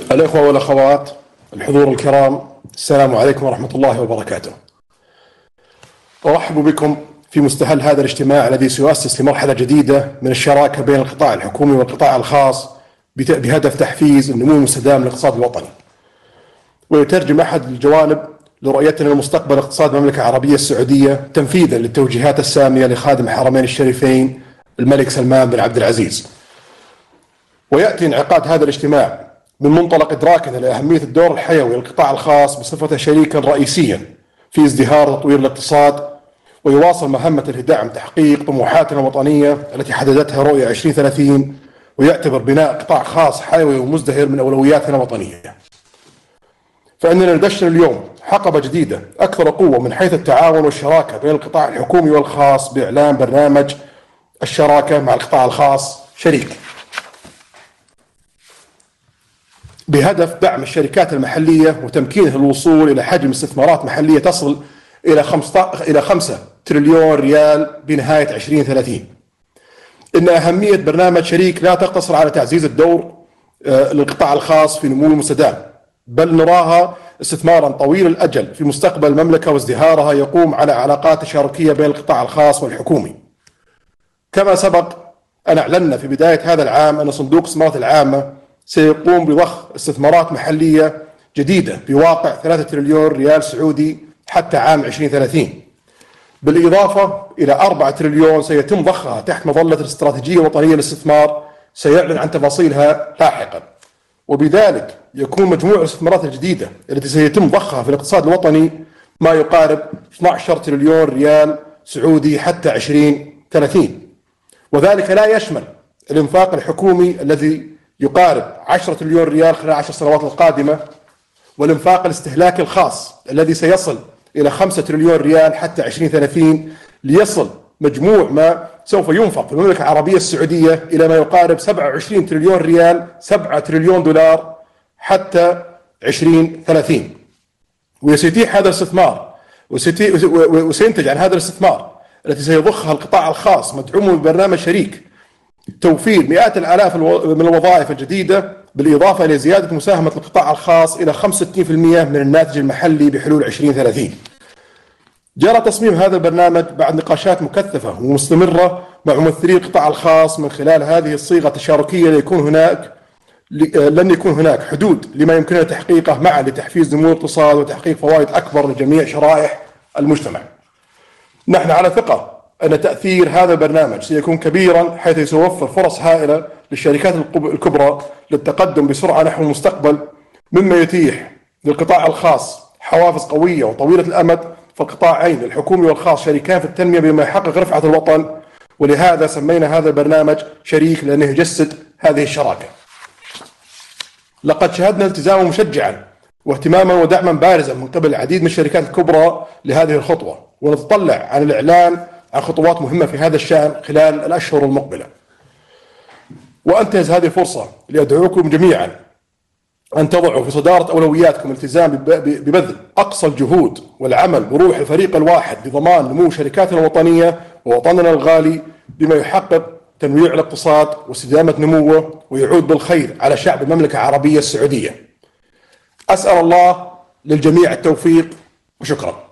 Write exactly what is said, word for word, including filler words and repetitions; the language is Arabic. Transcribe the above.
الإخوة والأخوات الحضور الكرام، السلام عليكم ورحمة الله وبركاته. أرحب بكم في مستهل هذا الاجتماع الذي سيؤسس لمرحلة جديدة من الشراكة بين القطاع الحكومي والقطاع الخاص بهدف تحفيز النمو المستدام للاقتصاد الوطني، ويترجم أحد الجوانب لرؤيتنا لمستقبل اقتصاد المملكة العربية السعودية تنفيذا للتوجيهات السامية لخادم الحرمين الشريفين الملك سلمان بن عبد العزيز. ويأتي انعقاد هذا الاجتماع من منطلق إدراكنا لأهمية الدور الحيوي للقطاع الخاص بصفته شريكا رئيسيا في ازدهار وتطوير الاقتصاد، ويواصل مهمة لدعم تحقيق طموحاتنا الوطنية التي حددتها رؤية عشرين ثلاثين، ويعتبر بناء قطاع خاص حيوي ومزدهر من أولوياتنا الوطنية. فإننا ندشن اليوم حقبة جديدة أكثر قوة من حيث التعاون والشراكة بين القطاع الحكومي والخاص بإعلان برنامج الشراكة مع القطاع الخاص شريك، بهدف دعم الشركات المحلية وتمكينها الوصول إلى حجم استثمارات محلية تصل إلى إلى خمسة تريليون ريال بنهاية عشرين ثلاثين. إن أهمية برنامج شريك لا تقتصر على تعزيز الدور للقطاع الخاص في نمو المستدام، بل نراها استثمارا طويل الأجل في مستقبل المملكة وازدهارها يقوم على علاقات تشاركية بين القطاع الخاص والحكومي. كما سبق أن أعلنا في بداية هذا العام أن صندوق الاستثمارات العامة سيقوم بضخ استثمارات محلية جديدة بواقع ثلاثة تريليون ريال سعودي حتى عام عشرين ثلاثين، بالإضافة إلى أربعة تريليون سيتم ضخها تحت مظلة الاستراتيجية الوطنية للاستثمار، سيعلن عن تفاصيلها لاحقا. وبذلك يكون مجموع الاستثمارات الجديدة التي سيتم ضخها في الاقتصاد الوطني ما يقارب اثني عشر تريليون ريال سعودي حتى عشرين ثلاثين، وذلك لا يشمل الإنفاق الحكومي الذي يقارب عشرة تريليون ريال خلال عشر سنوات القادمة، والإنفاق الاستهلاكي الخاص الذي سيصل إلى خمسة تريليون ريال حتى عشرين ثلاثين، ليصل مجموع ما سوف ينفق في المملكة العربية السعودية إلى ما يقارب سبعة وعشرين تريليون ريال، سبعة تريليون دولار حتى عشرين ثلاثين. وسيتيح هذا الاستثمار وسينتج عن هذا الاستثمار التي سيضخها القطاع الخاص مدعوم ببرنامج شريك توفير مئات الآلاف من الوظائف الجديدة، بالإضافة إلى زيادة مساهمة القطاع الخاص إلى خمسة وستين بالمئة من الناتج المحلي بحلول عشرين ثلاثين. جرى تصميم هذا البرنامج بعد نقاشات مكثفة ومستمرة مع ممثلي القطاع الخاص. من خلال هذه الصيغة التشاركية ليكون هناك لن يكون هناك حدود لما يمكننا تحقيقه معا لتحفيز نمو الاقتصاد وتحقيق فوائد أكبر لجميع شرائح المجتمع. نحن على ثقة أن تأثير هذا البرنامج سيكون كبيرا، حيث سيوفر فرص هائلة للشركات الكبرى للتقدم بسرعة نحو المستقبل، مما يتيح للقطاع الخاص حوافز قوية وطويلة الأمد. فالقطاعين الحكومي والخاص شريكان في التنمية بما يحقق رفعة الوطن، ولهذا سمينا هذا البرنامج شريك لأنه يجسد هذه الشراكة. لقد شهدنا التزاما مشجعا واهتماما ودعما بارزا من قبل العديد من الشركات الكبرى لهذه الخطوة، ونتطلع عن الإعلان عن خطوات مهمة في هذا الشأن خلال الأشهر المقبلة. وأنتهز هذه الفرصة لأدعوكم جميعا أن تضعوا في صدارة أولوياتكم الالتزام ببذل أقصى الجهود والعمل بروح الفريق الواحد لضمان نمو شركاتنا الوطنية ووطننا الغالي، بما يحقق تنويع الاقتصاد واستدامة نموه ويعود بالخير على شعب المملكة العربية السعودية. أسأل الله للجميع التوفيق، وشكرا.